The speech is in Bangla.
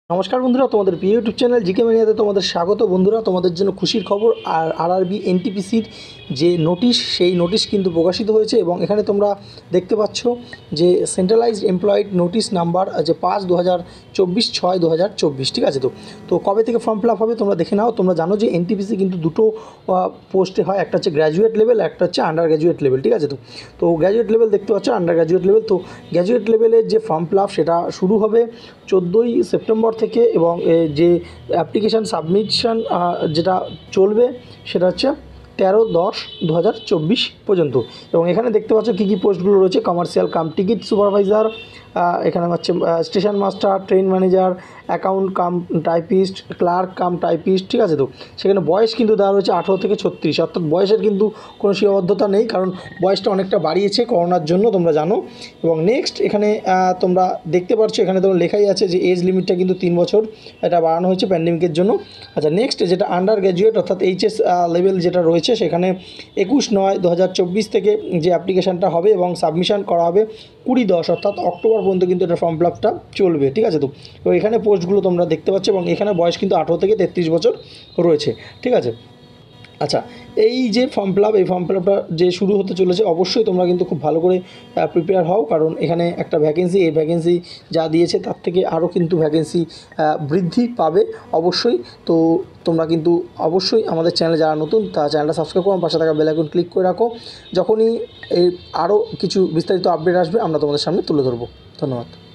নমস্কার বন্ধুরা, তোমাদের প্রিয় ইউটিউব চ্যানেল জিকে ম্যানিয়াতে তোমাদের স্বাগত। বন্ধুরা, তোমাদের জন্য খুশির খবর। আর আরআরবি এনটিপিসির যে নোটিশ, সেই নোটিশ কিন্তু প্রকাশিত হয়েছে এবং এখানে তোমরা দেখতে পাচ্ছ যে সেন্ট্রালাইজড এমপ্লয়েড নোটিশ নাম্বার যে 5/2024 6/2024, ঠিক আছে। তো কবে থেকে ফর্ম ফিল আপ হবে তোমরা দেখে নাও। তোমরা জানো যে এনটিপিসি কিন্তু দুটো পোস্টে হয়, একটা হচ্ছে গ্র্যাজুয়েট লেভেল, একটা হচ্ছে আন্ডার গ্র্যাজুয়েট লেভেল, ঠিক আছে। তো গ্র্যাজুয়েট লেভেল দেখতে পাচ্ছ, আন্ডার গ্র্যাজুয়েট লেভেল। তো গ্র্যাজুয়েট লেভেলের যে ফর্ম ফিল আপ সেটা শুরু হবে 14ই সেপ্টেম্বর থেকে এবং যে অ্যাপ্লিকেশান সাবমিশন যেটা চলবে সেটা হচ্ছে 13/10/2024 পর্যন্ত। এবং এখানে দেখতে পাচ্ছ কী কী পোস্টগুলো রয়েছে: কমার্শিয়াল কাম টিকিট সুপারভাইজার, এখানে হচ্ছে station master, train manager, account cum typist, clerk cum typist, ঠিক আছে। তো সেখানে বয়স কিন্তু দেওয়া রয়েছে 18 থেকে 36, অর্থাৎ বয়সের কিন্তু কোনো সীমাবদ্ধতা নেই, কারণ বয়সটা অনেকটা বাড়িয়েছে করোনার জন্য, তোমরা জানো। এবং নেক্সট এখানে তোমরা দেখতে পাচ্ছ, এখানে তোমার লেখাই আছে যে এজ লিমিটটা কিন্তু 3 বছর এটা বাড়ানো হয়েছে প্যান্ডেমিকের জন্য। আচ্ছা, নেক্সট যেটা আন্ডার গ্র্যাজুয়েট অর্থাৎ এইচএস লেভেল যেটা রয়েছে, সেখানে 21/9/2024 থেকে যে অ্যাপ্লিকেশানটা হবে এবং সাবমিশন করা হবে 20/10 অর্থাৎ অক্টোবর পর্যন্ত কিন্তু এটা ফর্ম ফিল আপটা চলবে, ঠিক আছে। তো এখানে পোস্টগুলো তোমরা দেখতে পাচ্ছ এবং এখানে বয়স কিন্তু 18 থেকে 33 বছর রয়েছে, ঠিক আছে। আচ্ছা, এই যে ফর্ম ফিল আপ, এই ফর্ম ফিল আপটা যে শুরু হতে চলেছে, অবশ্যই তোমরা কিন্তু খুব ভালো করে প্রিপেয়ার হও, কারণ এখানে একটা ভ্যাকেন্সি, এই ভ্যাকেন্সি যা দিয়েছে তার থেকে আরও কিন্তু ভ্যাকেন্সি বৃদ্ধি পাবে অবশ্যই। তো তোমরা কিন্তু অবশ্যই আমাদের চ্যানেলে যারা নতুন, তারা চ্যানেলটা সাবস্ক্রাইব করো, পাশে থাকা বেল আইকন ক্লিক করে রাখো। যখনই এই আরও কিছু বিস্তারিত আপডেট আসবে আমরা তোমাদের সামনে তুলে ধরবো। ধন্যবাদ।